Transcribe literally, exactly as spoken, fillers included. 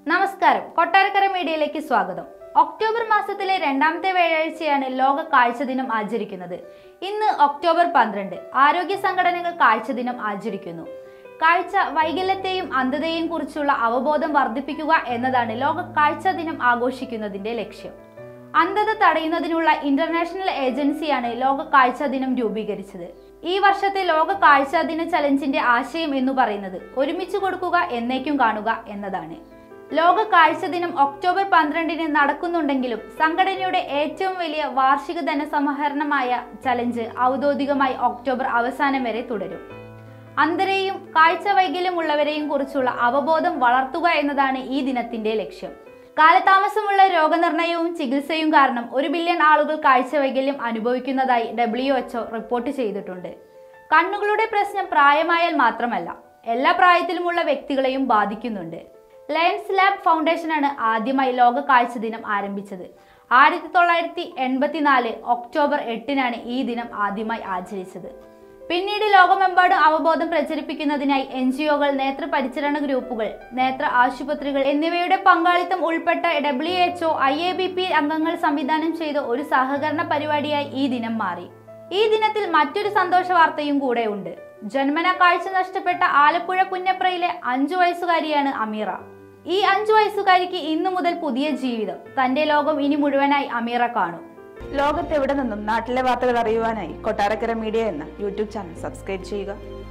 നമസ്കാരം, കൊട്ടാരക്കര മീഡിയയിലേക്ക് സ്വാഗതം. ഒക്ടോബർ മാസത്തിലെ രണ്ടാമത്തെ വ്യാഴാഴ്ചയാണ് ലോക കാഴ്ച ദിനം ആചരിക്കുന്നത്. ഇന്ന് ഒക്ടോബർ പന്ത്രണ്ട് ആരോഗ്യ സംഘടനകൾ കാഴ്ച ദിനം ആചരിക്കുന്നു. കാഴ്ച വൈകല്യത്തെയും അന്ധതയെയും കുറിച്ചുള്ള അവബോധം വർദ്ധിപ്പിക്കുക എന്നതാണ് ലോക കാഴ്ച ദിനം ആഘോഷിക്കുന്നതിന്റെ ലക്ഷ്യം. അന്ധത തടയുന്നതിനുള്ള ഇന്റർനാഷണൽ ഏജൻസിയാണ് ലോക കാഴ്ച ദിനം രൂപീകരിച്ചത്. ഈ വർഷത്തെ ലോക കാഴ്ച ദിന ചലഞ്ചിന്റെ ആശയം എന്ന് പറയുന്നത് ഒരുമിച്ച് കൊടുക്കുക, എന്നേക്കും കാണുക എന്നതാണ്. ലോക കാഴ്ച ദിനം ഒക്ടോബർ പന്ത്രണ്ടിന് നടക്കുന്നുണ്ടെങ്കിലും സംഘടനയുടെ ഏറ്റവും വലിയ വാർഷിക ധനസമാഹരണമായ ചലഞ്ച് ഔദ്യോഗികമായി ഒക്ടോബർ അവസാനം വരെ തുടരും. അന്ധരെയും കാഴ്ച വൈകല്യമുള്ളവരെയും കുറിച്ചുള്ള അവബോധം വളർത്തുക എന്നതാണ് ഈ ദിനത്തിന്റെ ലക്ഷ്യം. കാലതാമസമുള്ള രോഗനിർണയവും ചികിത്സയും കാരണം ഒരു ബില്യൺ ആളുകൾ കാഴ്ച വൈകല്യം അനുഭവിക്കുന്നതായി ഡബ്ല്യു എച്ച് ഒ റിപ്പോർട്ട് ചെയ്തിട്ടുണ്ട്. കണ്ണുകളുടെ പ്രശ്നം പ്രായമായാൽ മാത്രമല്ല, എല്ലാ പ്രായത്തിലുമുള്ള വ്യക്തികളെയും ബാധിക്കുന്നുണ്ട്. ലയൺസ് ലാബ് ഫൗണ്ടേഷനാണ് ആദ്യമായി ലോക കാഴ്ച ദിനം ആരംഭിച്ചത്. ആയിരത്തി തൊള്ളായിരത്തി എൺപത്തിനാല് ഒക്ടോബർ എട്ടിനാണ് ഈ ദിനം ആദ്യമായി ആചരിച്ചത്. പിന്നീട് ലോകമെമ്പാടും അവബോധം പ്രചരിപ്പിക്കുന്നതിനായി എൻ ജി ഒകൾ, നേത്ര പരിചരണ ഗ്രൂപ്പുകൾ, നേത്ര ആശുപത്രികൾ എന്നിവയുടെ പങ്കാളിത്തം ഉൾപ്പെട്ട W H O, I A B P അംഗങ്ങൾ സംവിധാനം ചെയ്ത ഒരു സഹകരണ പരിപാടിയായി ഈ ദിനം മാറി. ഈ ദിനത്തിൽ മറ്റൊരു സന്തോഷ വാർത്തയും കൂടെ ഉണ്ട്. ജന്മന കാഴ്ച നഷ്ടപ്പെട്ട ആലപ്പുഴ പുന്നപ്രയിലെ അഞ്ചു വയസ്സുകാരിയാണ് അമീറ. ഈ അഞ്ചു വയസ്സുകാരിക്ക് ഇന്നു മുതൽ പുതിയ ജീവിതം. തന്റെ ലോകം ഇനി മുഴുവനായി അമീറ കാണും. ലോകത്തെവിടെ നിന്നും നാട്ടിലെ വാർത്തകൾ അറിയുവാനായി കൊട്ടാരക്കര മീഡിയ എന്ന യൂട്യൂബ് ചാനൽ സബ്സ്ക്രൈബ് ചെയ്യുക.